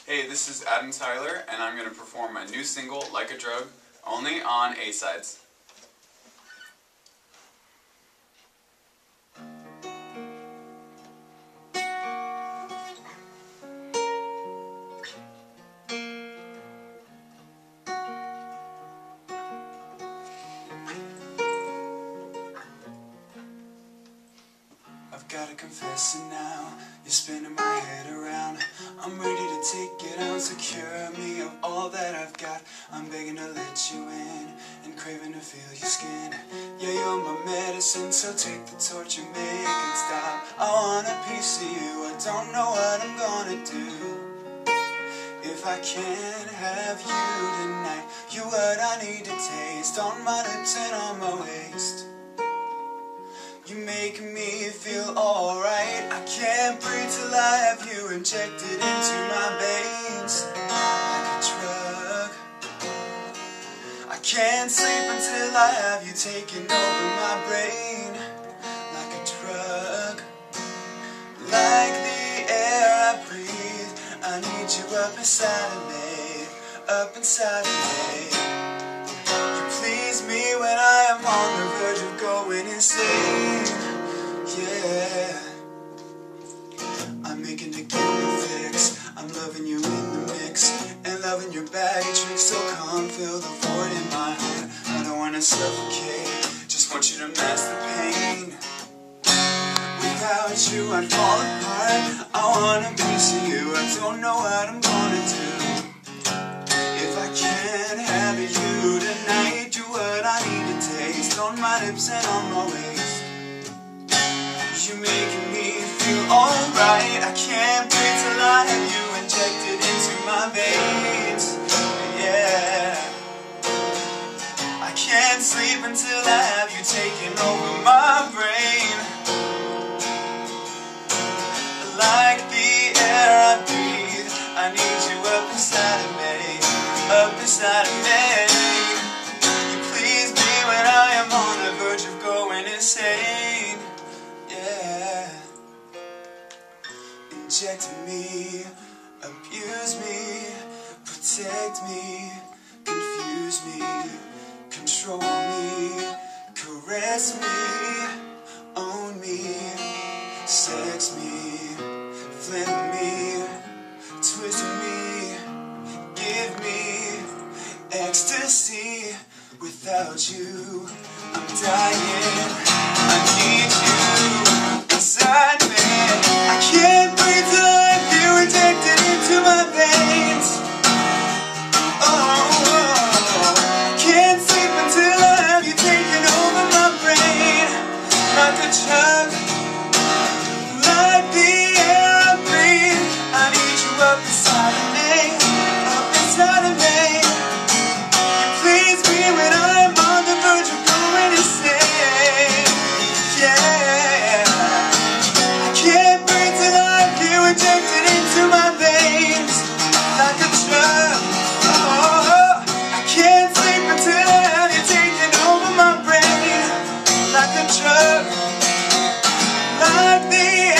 Hey, this is Adam Tyler, and I'm going to perform my new single, Like a Drug, only on A-sides. I've gotta confess it now, you're spinning my head around. I'm ready to take it out, secure me of all that I've got. I'm begging to let you in, and craving to feel your skin. Yeah, you're my medicine, so take the torch and make it stop. I want a piece of you, I don't know what I'm gonna do. If I can't have you tonight, you're what I need to taste, on my lips and on my waist. You make me feel alright. I can't breathe till I have you injected into my veins like a drug. I can't sleep until I have you taking over my brain like a drug. Like the air I breathe, I need you up inside of me, up inside of me. You please me when I am on the verge of going insane. Yeah, I'm making the game fix. I'm loving you in the mix, and loving your bag of tricks. So come fill the void in my heart. I don't wanna suffocate, just want you to mask the pain. Without you I'd fall apart. I want a piece of you, I don't know what I'm gonna do. If I can't have you tonight, you're what I need to taste, on my lips and on my waist. You're making me feel alright. I can't breathe till I have you injected into my veins. Yeah, I can't sleep until I have you taking over my brain. Like the air I breathe, I need you up inside of me, up inside of me. You please me when I am on the verge of going insane. Yeah, inject me, abuse me, protect me, confuse me, control me, caress me, own me, sex me, flip me, twist me, give me ecstasy. Without you, I'm dying. I need you inside me. I can't breathe till I have you injected into my veins. Oh, can't sleep until I have you taking over my brain like a drug. Like the air I breathe, I need you up inside of me, up inside of me. You please me when I'm on the verge of going insane. Yeah, I can't breathe till I have you injected into my veins like a drug. Oh, I can't sleep until I have you taking over my brain like a drug. Like the